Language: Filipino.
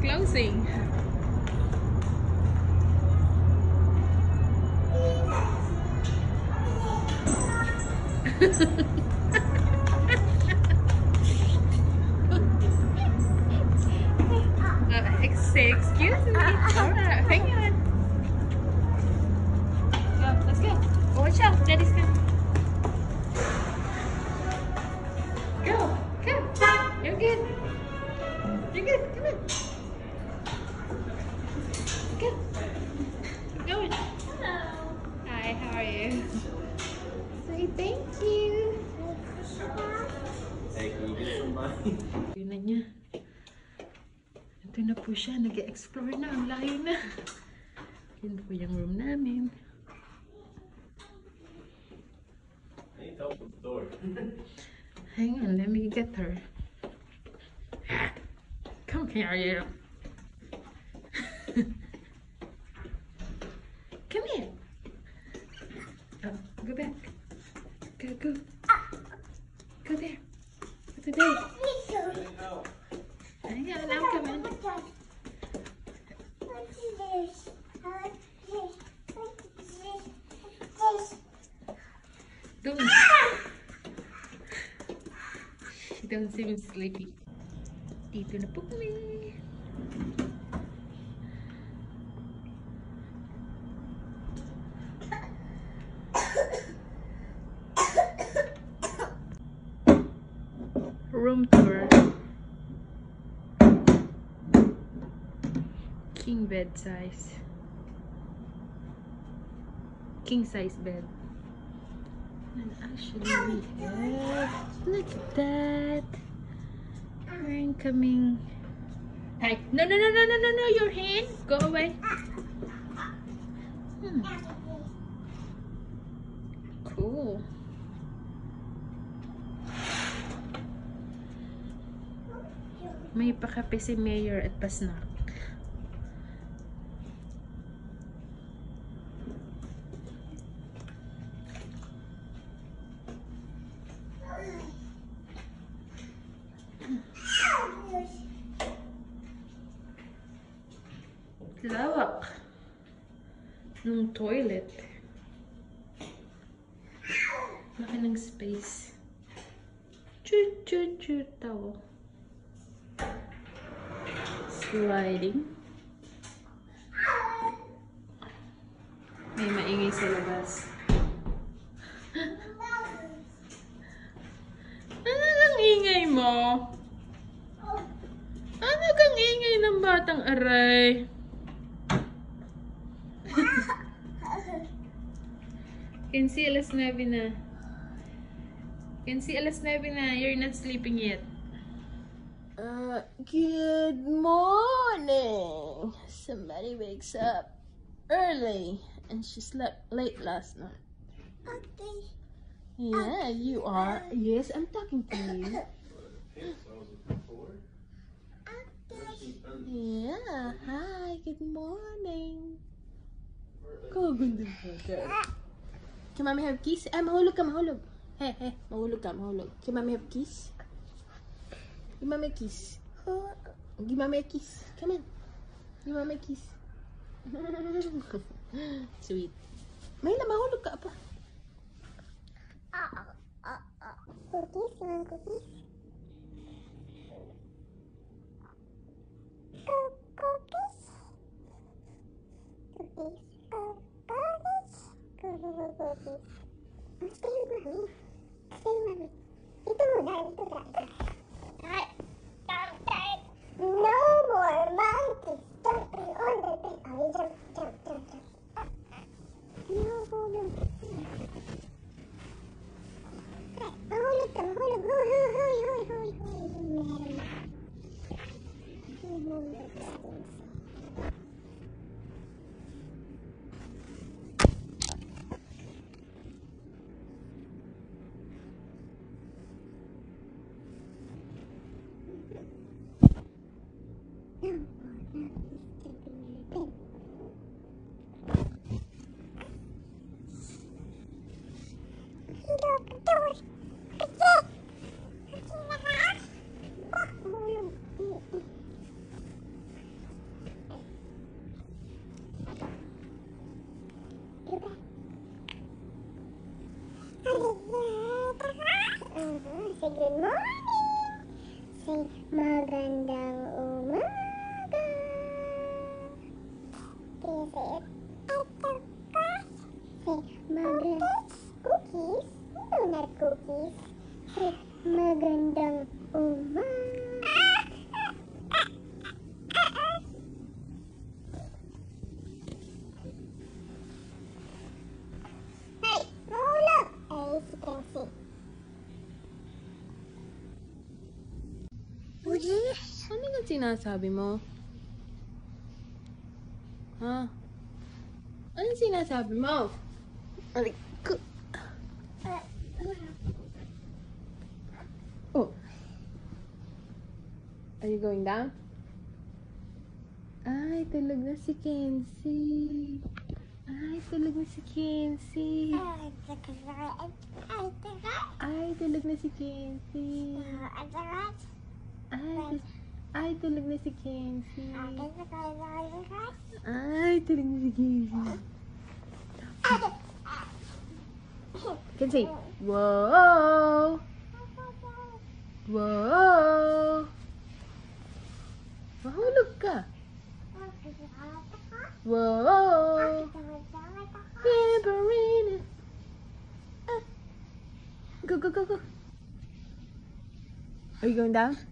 closing. Excuse me. Alright, hang on. Go, let's go. Watch out, Daddy's coming. Go, come. You're good. You're good. Come on. Go. Keep going. Hello. Hi, how are you? Say thank you. Hey, can you get somebody? Yun na niya. Ito na po siya. Nag-explore na. Ang layo na. Yun po yung room namin. I need help with the door. Hang on, let me get her. Come here, you. Come here. Oh, go back. Go. Go there. What's the day? Hang on, I'm coming. She don't seem sleepy. Dito na po kami. Room tour. King bed size. King size bed. And actually we have, look at that. We're coming. Hey, no, your hand. Go away. Cool. May pakape si Mayor at pasnak. Lawak ng toilet. Laki ng space. Chut towel. Sliding. May maingay sa labas. Ano kang ingay mo? Ano kang ingay ng batang aray? Can see alas 9 na. Can see alas 9 na. You're not sleeping yet. Good morning. Somebody wakes up early and she slept late last night. Okay. Yeah, you are. Yes, I'm talking to you. Yeah. Hi. Good morning. Go, ganda ka. Can mommy have kiss? Mahulog ka, mahulog. Hey, mahulog ka, mahulog. Can mommy have kiss? Give mommy a kiss. Give mommy a kiss. Come on. Give mommy a kiss. Sweet. Mayla, mahulog ka pa. Cookies, you want cookies? Cookies? Cookies. Stay with mommy. Stay with mommy. Ito muna. No more monkeys. Jumping on the bed. Oh, jump. No problem. Mahulog ka, mahulog. Hoy. sinasabi mo? Ha? Anong sinasabi mo? Aray ko. Oh. Are you going down? Ay, tulog na si Kenzie. Ay, tulog na si Kenzie. Ay, tulog na si Kenzie. Ay, tulog na si Kenzie. Ay, tulog na si Kenzie. Kenzie. Whoa. Whoa. Mahulog ka. Whoa. Pepperina. Go, go, go, go. Are you going down?